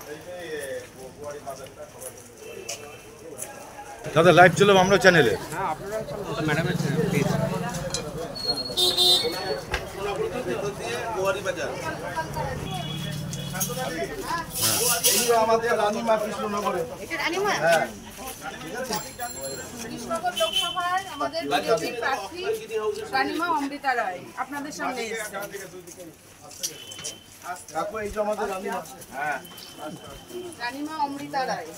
দাদা লাইভ চলো আমরা চ্যানেলে। হ্যাঁ আপনারা চলো ম্যাডামের চ্যানেল প্লিজ। আমাদের রানীমা কৃষ্ণনগরে। এটা রানীমা? হ্যাঁ। কৃষ্ণনগর লোকসভার আমাদের বিজেপি প্রার্থী রানীমা অমৃতা রায় আপনাদের সামনে এসেছে। কাকু এই যে আমাদের রানীমা। হ্যাঁ। রানীমা অমৃতা রায়।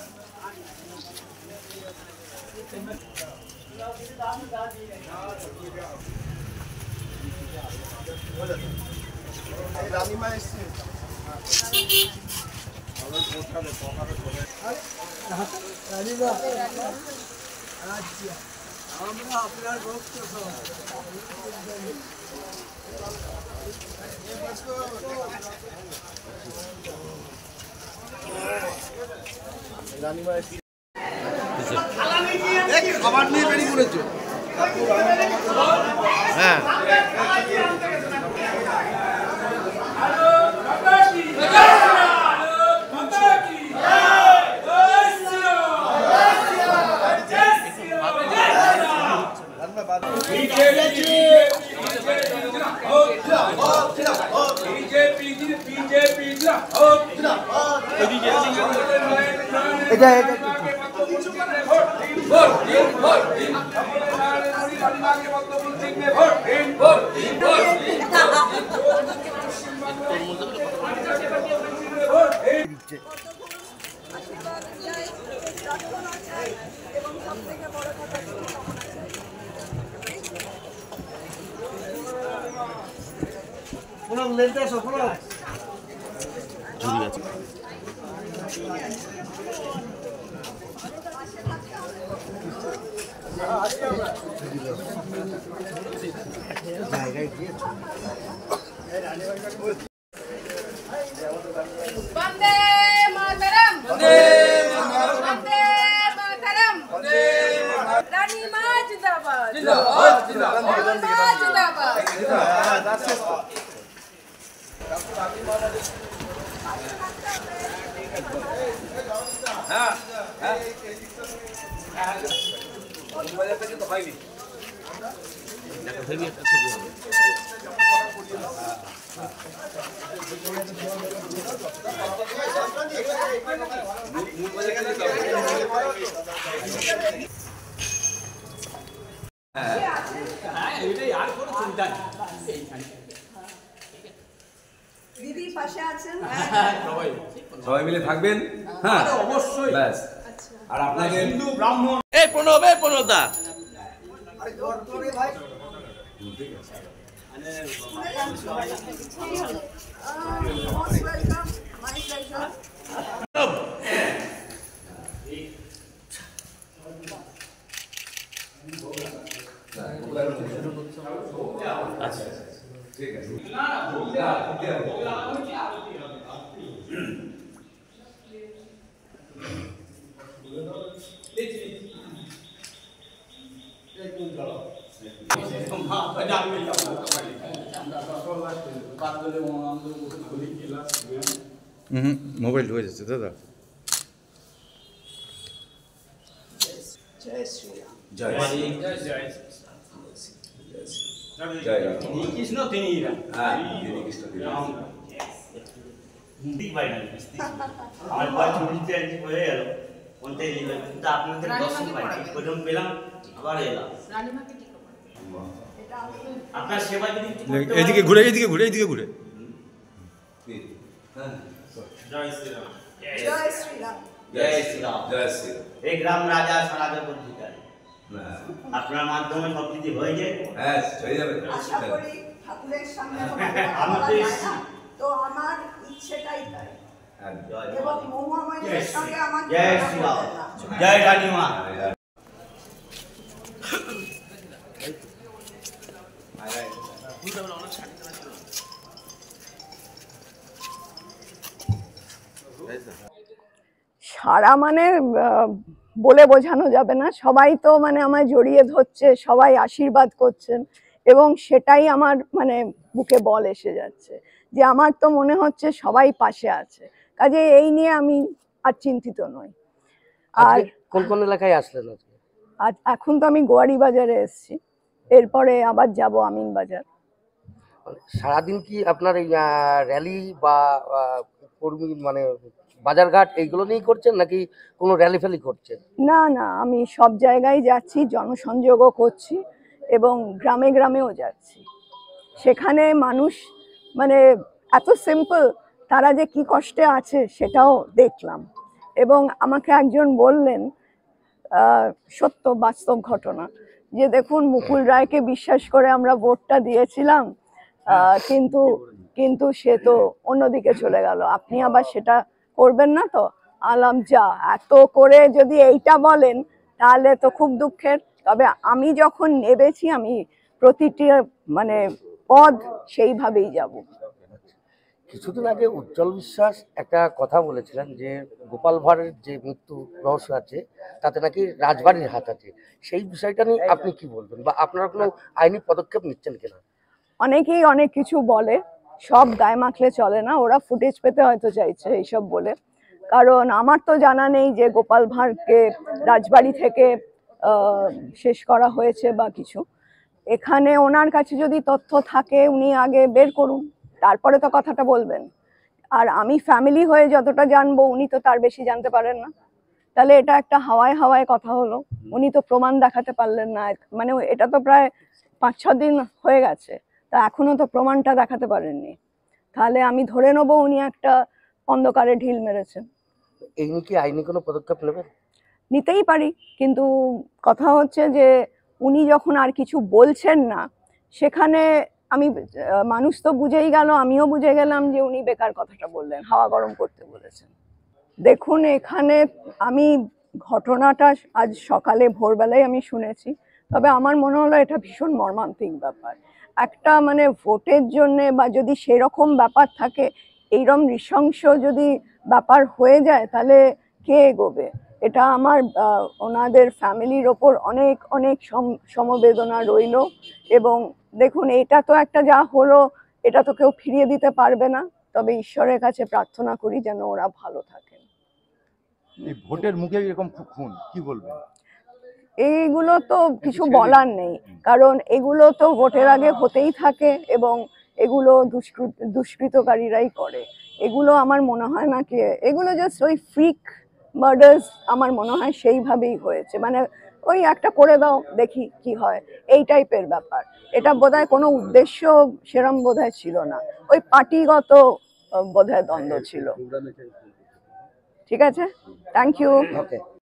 রানীমা এসছে। রানীমা আচ্ছা আমরা আপনার ভক্ত রানীমা খাবার নিয়ে বেরিয়ে পড়েছে। হ্যাঁ বন্দে মাতরম, বন্দে মাতরম, রানীমা জিন্দাবাদ, জিন্দাবাদ জিন্দাবাদ। দিদি পাশে আছেন, সবাই মিলে থাকবেন। হ্যাঁ অবশ্যই ব্যাস। আর আপনাকে হিন্দু ব্রাহ্মণ এই প্রণব প্রণবদা মোস্ট ওয়েলকাম, মাই প্লেজার। আচ্ছা ঠিক আছে। মোবাইল হয়ে যাচ্ছে দাদা। জয় শ্রীরাম। জয় জয় রাম। কৃষ্ণ তিনি হ্যাঁ তিনি কৃষ্ণ তিনি রাম। আমার বয়স 19 হয়ে গেল, কিন্তু আপনাদের দর্শন পাইনি, প্রথম পেলাম আবার এলাম। রানীমাকে টিকা আপনার সেবা যদি এইদিকে ঘুরে এইদিকে ঘুরে এইদিকে ঘুরে। জয় শ্রীরাম। জয় শ্রীরাম। জয় শ্রীরাম। জয় শ্রীরাম। এই গ্রাম রাজা সারাজা পত্রিকার আপনার মাধ্যমে সব কিছু হয়ে যায়। হ্যাঁ হয়ে যাবে। আশা করি ঠাকুরের সামনে আমি তো এসেছি। তো আমার ইচ্ছেটাই তাই, জয় এবং মহুয়াময়ের সঙ্গে আমার জয় শ্রীরাম। জয় রানীমা। সারা মানে বলে বোঝানো যাবে না, সবাই তো মানে আমায় জড়িয়ে ধরছে, সবাই আশীর্বাদ করছেন, এবং সেটাই আমার মানে বুকে বল এসে যাচ্ছে যে আমার তো মনে হচ্ছে সবাই পাশে আছে। কাজে এই নিয়ে আমি আর চিন্তিত নই। আর আজকে কোন কোন এলাকায় আসলেন আজকে? আজ এখন তো আমি গোয়ারি বাজারে এসেছি, এরপরে আবার যাব আমিন বাজার। সারাদিন কি আপনার এই র্যালি বা কর্মী মানে বাজারঘাট এইগুলো নিয়েই করছেন নাকি কোনো র্যালি ফ্যালি করছেন? না না, আমি সব জায়গায় যাচ্ছি, জনসংযোগও করছি এবং গ্রামে গ্রামেও যাচ্ছি। সেখানে মানুষ মানে এত সিম্পল, তারা যে কি কষ্টে আছে সেটাও দেখলাম। এবং আমাকে একজন বললেন সত্য বাস্তব ঘটনা, যে দেখুন মুকুল রায়কে বিশ্বাস করে আমরা ভোটটা দিয়েছিলাম, কিন্তু কিন্তু সে তো অন্যদিকে চলে গেল, আপনি আবার সেটা করবেন না তো। আলাম যা, এত করে যদি এইটা বলেন তাহলে তো খুব দুঃখের। তবে আমি যখন নেবেছি আমি প্রতিটি মানে পদ সেইভাবেই যাব। কিছুদিন আগে উজ্জ্বল বিশ্বাস একটা কথা বলেছিলেন যে গোপাল ভাঁড়ের যে মৃত্যু রহস্য আছে তাতে নাকি রাজবাড়ির হাত আছে, সেই বিষয়টা নিয়ে আপনি কি বলবেন বা আপনারা কোনো আইনি পদক্ষেপ নিচ্ছেন কিনা? অনেকেই অনেক কিছু বলে, সব গায়ে মাখলে চলে না, ওরা ফুটেজ পেতে হয়তো চাইছে এইসব বলে। কারণ আমার তো জানা নেই যে গোপাল ভাঁড়কে রাজবাড়ি থেকে শেষ করা হয়েছে বা কিছু। এখানে ওনার কাছে যদি তথ্য থাকে উনি আগে বের করুন, তারপরে তো কথাটা বলবেন। আর আমি ফ্যামিলি হয়ে যতটা জানবো উনি তো তার বেশি জানতে পারেন না। তাহলে এটা একটা হাওয়ায় হাওয়ায় কথা হলো, উনি তো প্রমাণ দেখাতে পারলেন না। মানে এটা তো প্রায় 5-6 দিন হয়ে গেছে, তা এখনো তো প্রমাণটা দেখাতে পারেননি। তাহলে আমি ধরে নেবো উনি একটা অন্ধকারে ঢিল মেরেছেন। এই নিয়ে কি আইনি কোনো পদক্ষেপ নেবেন? নিতেই পারি, কিন্তু কথা হচ্ছে যে উনি যখন আর কিছু বলছেন না, সেখানে আমি মানুষ তো বুঝেই গেল, আমিও বুঝে গেলাম যে উনি বেকার কথাটা বললেন, হাওয়া গরম করতে বলেছেন। দেখুন এখানে আমি ঘটনাটা আজ সকালে ভোরবেলায় আমি শুনেছি, তবে আমার মনে হলো এটা ভীষণ মর্মান্তিক ব্যাপার। একটা মানে ভোটের জন্যে বা যদি সেরকম ব্যাপার থাকে, এইরকম নৃশংস যদি ব্যাপার হয়ে যায় তাহলে কে এগোবে? এটা আমার ওনাদের ফ্যামিলির ওপর অনেক অনেক সমবেদনা রইল। এবং দেখুন এটা তো একটা যা হলো, এটা তো কেউ ফিরিয়ে দিতে পারবে না, তবে ঈশ্বরের কাছে প্রার্থনা করি যেন ওরা ভালো থাকেন। এই ভোটের মুখে এরকম খুন, কি বলবেন? এইগুলো তো কিছু বলার নেই, কারণ এগুলো তো ভোটের আগে হতেই থাকে এবং এগুলো দুষ্কৃতকারীরাই করে। এগুলো আমার মনে হয় না কি, এগুলো জাস্ট ওই ফ্রিক মার্ডার্স আমার মনে হয় সেইভাবেই হয়েছে। মানে ওই একটা করে দাও দেখি কি হয়, এই টাইপের ব্যাপার। এটা বোধহয় কোনো উদ্দেশ্য সেরম বোধহয় ছিল না, ওই পার্টিগত বোধহয় দ্বন্দ্ব ছিল। ঠিক আছে, থ্যাংক ইউ। ওকে।